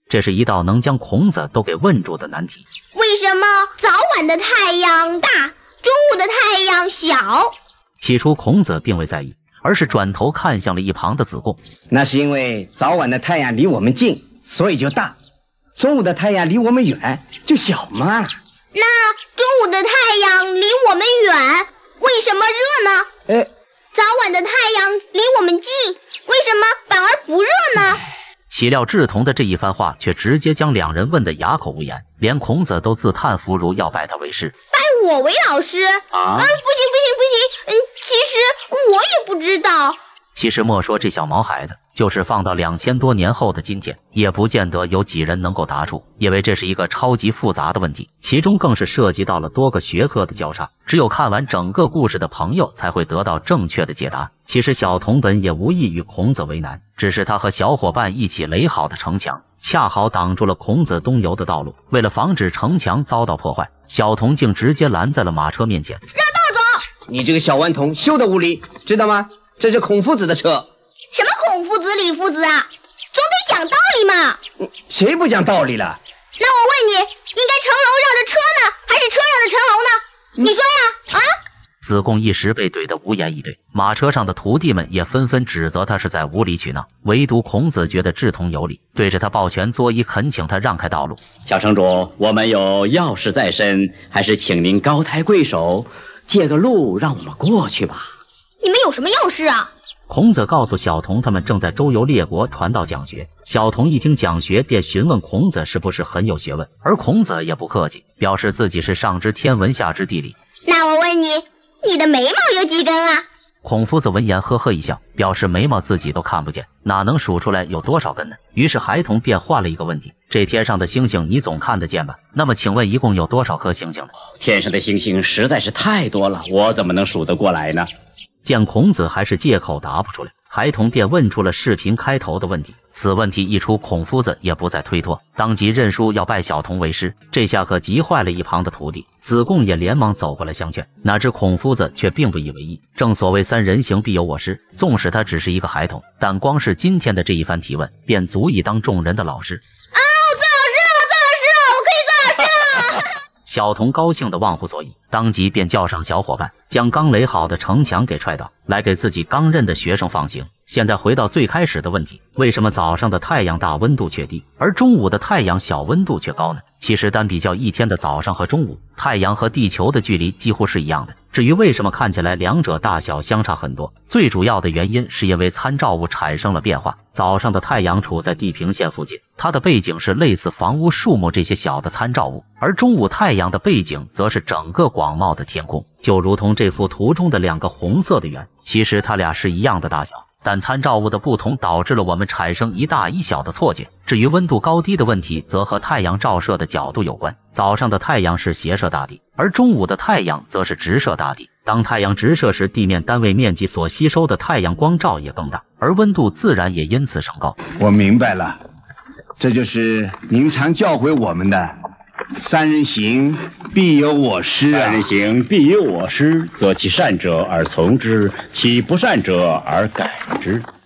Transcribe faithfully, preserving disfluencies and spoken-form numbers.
这是一道能将孔子都给问住的难题。 为什么早晚的太阳大，中午的太阳小？ 起初孔子并未在意，而是转头看向了一旁的子贡。 那是因为早晚的太阳离我们近，所以就大；中午的太阳离我们远，就小嘛。 那中午的太阳离我们远，为什么热呢？ 哎， 早晚的太阳离我们近，为什么反而不热呢？ 岂料志同的这一番话却直接将两人问得哑口无言，连孔子都自叹弗如要拜他为师。 拜我为老师？ 啊？ 嗯，不行不行不行，嗯，其实我也不知道。 其实莫说这小毛孩子，就是放到两千多年后的今天，也不见得有几人能够答出，因为这是一个超级复杂的问题，其中更是涉及到了多个学科的交叉，只有看完整个故事的朋友才会得到正确的解答。其实小童本也无意与孔子为难，只是他和小伙伴一起垒好的城墙，恰好挡住了孔子东游的道路。为了防止城墙遭到破坏，小童竟直接拦在了马车面前。 让道走！ 你这个小顽童，休得无礼，知道吗？这是孔夫子的车。 什么孔夫子、李夫子啊？总得讲道理嘛！ 谁不讲道理了？ 那我问你，应该城楼绕着车呢，还是车绕着城楼呢？你说呀？啊！ 子贡一时被怼得无言以对，马车上的徒弟们也纷纷指责他是在无理取闹，唯独孔子觉得志同有理，对着他抱拳作揖，恳请他让开道路。 小城主，我们有要事在身，还是请您高抬贵手，借个路让我们过去吧。 你们有什么要事啊？ 孔子告诉小童他们正在周游列国传道讲学。小童一听讲学，便询问孔子是不是很有学问，而孔子也不客气，表示自己是上知天文下知地理。 那我问你，你的眉毛有几根啊？ 孔夫子闻言呵呵一笑，表示眉毛自己都看不见，哪能数出来有多少根呢？于是孩童便换了一个问题，这天上的星星你总看得见吧？那么请问一共有多少颗星星呢？ 天上的星星实在是太多了，我怎么能数得过来呢？ 见孔子还是借口答不出来，孩童便问出了视频开头的问题。此问题一出，孔夫子也不再推脱，当即认输要拜小童为师。这下可急坏了一旁的徒弟，子贡也连忙走过来相劝，哪知孔夫子却并不以为意。正所谓三人行必有我师，纵使他只是一个孩童，但光是今天的这一番提问，便足以当众人的老师。 啊，我做老师了，我做老师了，我可以做老师了！ 小童高兴得忘乎所以，当即便叫上小伙伴，将刚垒好的城墙给踹倒，来给自己刚认的学生放行。现在回到最开始的问题，为什么早上的太阳大，温度却低，而中午的太阳小，温度却高呢？其实单比较一天的早上和中午，太阳和地球的距离几乎是一样的。至于为什么看起来两者大小相差很多，最主要的原因是因为参照物产生了变化。早上的太阳处在地平线附近，它的背景是类似房屋、树木这些小的参照物，而中午太阳的背景则是整个广袤的天空，就如同这幅图中的两个红色的圆，其实它俩是一样的大小，但参照物的不同导致了我们产生一大一小的错觉。至于温度高低的问题，则和太阳照射的角度有关。早上的太阳是斜射大地，而中午的太阳则是直射大地。当太阳直射时，地面单位面积所吸收的太阳光照也更大，而温度自然也因此升高。 我明白了，这就是您常教诲我们的三人行必有我师啊！ 三人行必有我师，择其善者而从之，其不善者而改之。